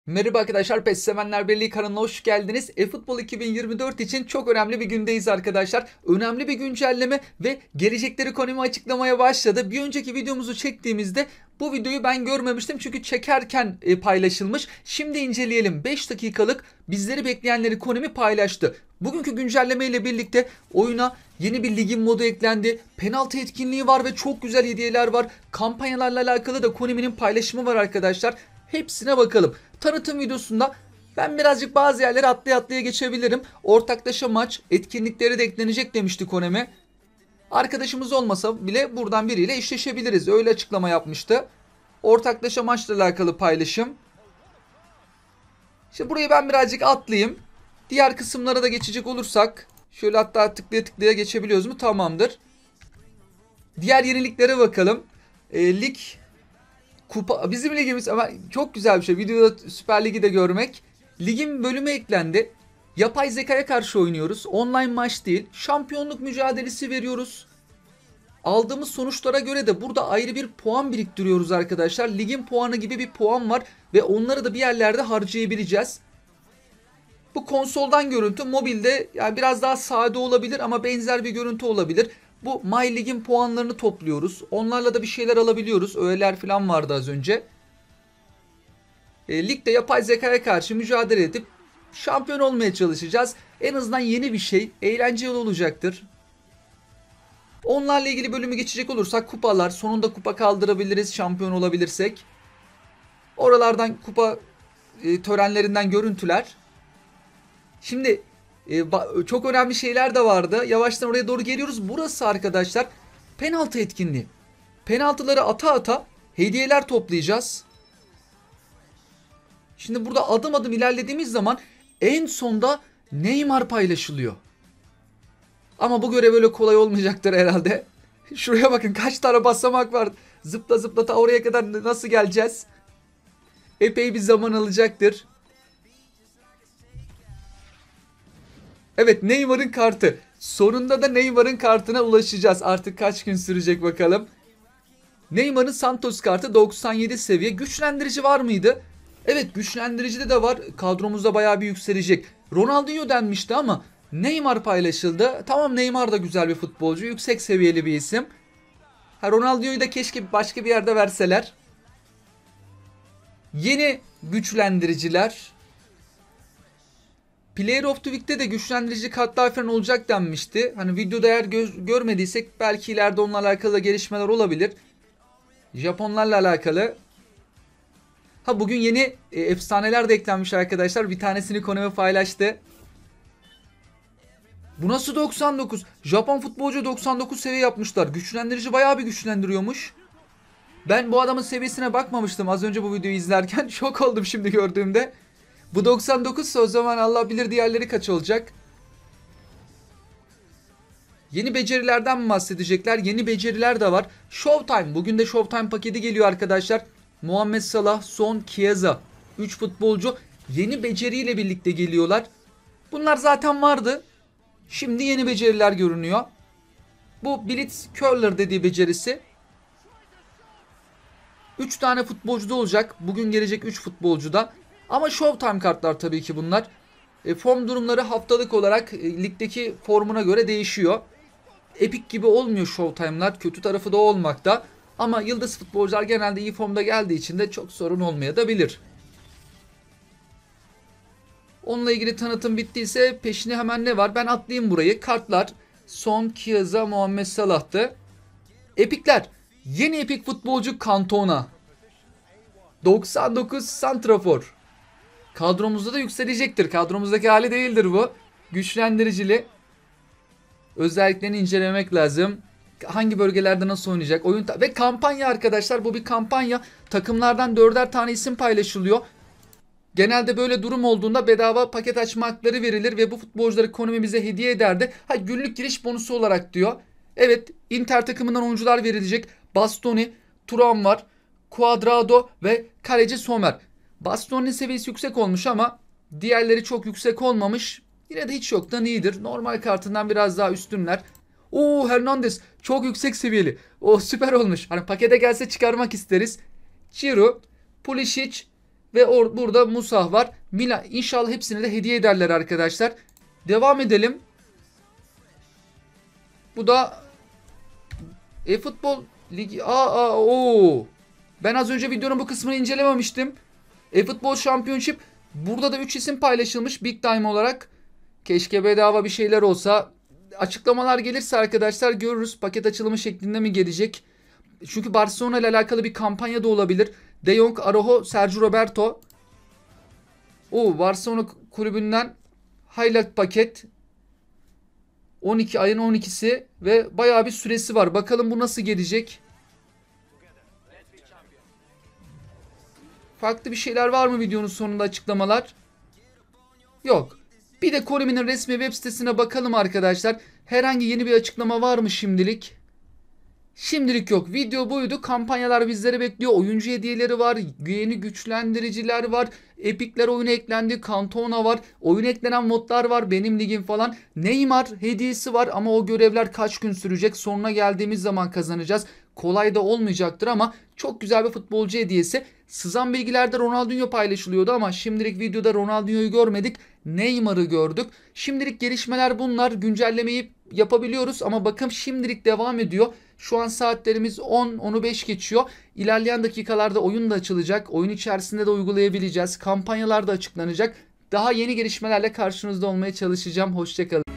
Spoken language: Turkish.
Merhaba arkadaşlar, PES Sevenler Birliği kanalına hoş geldiniz. eFootball 2024 için çok önemli bir gündeyiz arkadaşlar. Önemli bir güncelleme ve gelecekleri konumu açıklamaya başladı. Bir önceki videomuzu çektiğimizde bu videoyu ben görmemiştim çünkü çekerken paylaşılmış. Şimdi inceleyelim. 5 dakikalık bizleri bekleyenleri Konami paylaştı. Bugünkü güncelleme ile birlikte oyuna yeni bir ligin modu eklendi. Penaltı etkinliği var ve çok güzel hediyeler var. Kampanyalarla alakalı da Konami'nin paylaşımı var arkadaşlar. Hepsine bakalım. Tanıtım videosunda ben birazcık bazı yerleri atlaya atlaya geçebilirim. Ortaklaşa maç, etkinlikleri de eklenecek demişti Konami. Arkadaşımız olmasa bile buradan biriyle eşleşebiliriz. Öyle açıklama yapmıştı. Ortaklaşa maçla alakalı paylaşım. Şimdi burayı ben birazcık atlayayım. Diğer kısımlara da geçecek olursak. Şöyle hatta tıklaya tıklaya geçebiliyoruz mu? Tamamdır. Diğer yeniliklere bakalım. Lig kupa, bizim ligimiz ama çok güzel bir şey. Videoda Süper Lig'i de görmek. Ligin bölümü eklendi. Yapay zekaya karşı oynuyoruz. Online maç değil. Şampiyonluk mücadelesi veriyoruz. Aldığımız sonuçlara göre de burada ayrı bir puan biriktiriyoruz arkadaşlar. Ligin puanı gibi bir puan var ve onları da bir yerlerde harcayabileceğiz. Bu konsoldan görüntü, mobilde yani biraz daha sade olabilir ama benzer bir görüntü olabilir. Bu My Lig'in puanlarını topluyoruz. Onlarla da bir şeyler alabiliyoruz. Öğeler falan vardı az önce. Ligde yapay zekaya karşı mücadele edip şampiyon olmaya çalışacağız. En azından yeni bir şey, eğlenceli olacaktır. Onlarla ilgili bölümü geçecek olursak kupalar, sonunda kupa kaldırabiliriz şampiyon olabilirsek. Oralardan kupa törenlerinden görüntüler. Şimdi çok önemli şeyler de vardı. Yavaştan oraya doğru geliyoruz. Burası arkadaşlar penaltı etkinliği. Penaltıları ata ata hediyeler toplayacağız. Şimdi burada adım adım ilerlediğimiz zaman en sonda Neymar paylaşılıyor. Ama bu görev öyle kolay olmayacaktır herhalde. Şuraya bakın kaç tane basamak var. Zıpla zıpla ta oraya kadar nasıl geleceğiz? Epey bir zaman alacaktır. Evet, Neymar'ın kartı. Sonunda da Neymar'ın kartına ulaşacağız. Artık kaç gün sürecek bakalım. Neymar'ın Santos kartı 97 seviye. Güçlendirici var mıydı? Evet, güçlendiricide de var. Kadromuzda bayağı bir yükselecek. Ronaldinho denmişti ama Neymar paylaşıldı. Tamam, Neymar da güzel bir futbolcu. Yüksek seviyeli bir isim. Ronaldinho'yu da keşke başka bir yerde verseler. Yeni güçlendiriciler. Player of the Week'te de güçlendirici kartlar falan olacak denmişti. Hani videoda eğer görmediysek belki ileride onunla alakalı gelişmeler olabilir. Japonlarla alakalı. Bugün yeni efsaneler de eklenmiş arkadaşlar. Bir tanesini Konami paylaştı. Bu nasıl 99? Japon futbolcu 99 seviye yapmışlar. Güçlendirici bayağı bir güçlendiriyormuş. Ben bu adamın seviyesine bakmamıştım az önce bu videoyu izlerken. Şok oldum şimdi gördüğümde. Bu 99 o zaman Allah bilir diğerleri kaç olacak. Yeni becerilerden mi bahsedecekler? Yeni beceriler de var. Showtime. Bugün de Showtime paketi geliyor arkadaşlar. Muhammed Salah, Son, Chiesa. 3 futbolcu yeni beceriyle birlikte geliyorlar. Bunlar zaten vardı. Şimdi yeni beceriler görünüyor. Bu Blitz Curler dediği becerisi. 3 tane futbolcuda olacak. Bugün gelecek 3 futbolcuda. Ama Showtime kartlar tabii ki bunlar. Form durumları haftalık olarak ligdeki formuna göre değişiyor. Epic gibi olmuyor Showtime'lar. Kötü tarafı da olmakta. Ama yıldız futbolcular genelde iyi formda geldiği için de çok sorun olmayabilir. Onunla ilgili tanıtım bittiyse peşine hemen ne var? Ben atlayayım burayı. Kartlar Son, Chiesa, Muhammed Salah'tı. Epikler. Yeni epik futbolcu Cantona. 99 santrafor. Kadromuzda da yükselecektir. Kadromuzdaki hali değildir bu. Güçlendiricili. Özelliklerini incelemek lazım. Hangi bölgelerde nasıl oynayacak? Ve kampanya arkadaşlar, bu bir kampanya. Takımlardan 4'er tane isim paylaşılıyor. Genelde böyle durum olduğunda bedava paket açma hakları verilir ve bu futbolcuları Konami bize hediye ederdi. Günlük giriş bonusu olarak diyor. Evet, Inter takımından oyuncular verilecek. Bastoni, Thuram var. Cuadrado ve kaleci Sommer. Bastoni'nin seviyesi yüksek olmuş ama diğerleri çok yüksek olmamış. Yine de hiç yoktan iyidir. Normal kartından biraz daha üstünler. Hernandez çok yüksek seviyeli. Süper olmuş. Pakete gelse çıkarmak isteriz. Ciro, Pulisic, Ve burada Musah var. Milan, inşallah hepsini de hediye ederler arkadaşlar. Devam edelim. Bu da eFootball Ligi. Ben az önce videonun bu kısmını incelememiştim. eFootball Championship. Burada da 3 isim paylaşılmış Big Time olarak. Keşke bedava bir şeyler olsa. Açıklamalar gelirse arkadaşlar görürüz. Paket açılımı şeklinde mi gelecek? Çünkü Barcelona ile alakalı bir kampanya da olabilir. De Jong, Araujo, Sergio Roberto. Barcelona kulübünden highlight paket. 12 ayın 12'si ve bayağı bir süresi var. Bakalım bu nasıl gelecek? Farklı bir şeyler var mı videonun sonunda, açıklamalar? Yok. Bir de Konami'nin resmi web sitesine bakalım arkadaşlar. Herhangi yeni bir açıklama var mı şimdilik? Şimdilik yok. Video buydu. Kampanyalar bizleri bekliyor. Oyuncu hediyeleri var. Yeni güçlendiriciler var. Epic'ler oyuna eklendi. Cantona var. Oyuna eklenen modlar var. Benim ligim falan. Neymar hediyesi var ama o görevler kaç gün sürecek? Sonuna geldiğimiz zaman kazanacağız. Kolay da olmayacaktır ama çok güzel bir futbolcu hediyesi. Sızan bilgilerde Ronaldinho paylaşılıyordu ama şimdilik videoda Ronaldinho'yu görmedik. Neymar'ı gördük. Şimdilik gelişmeler bunlar. Güncellemeyi yapabiliyoruz ama bakım şimdilik devam ediyor. Şu an saatlerimiz 10-10'u 5 geçiyor. İlerleyen dakikalarda oyun da açılacak. Oyun içerisinde de uygulayabileceğiz. Kampanyalar da açıklanacak. Daha yeni gelişmelerle karşınızda olmaya çalışacağım. Hoşça kalın.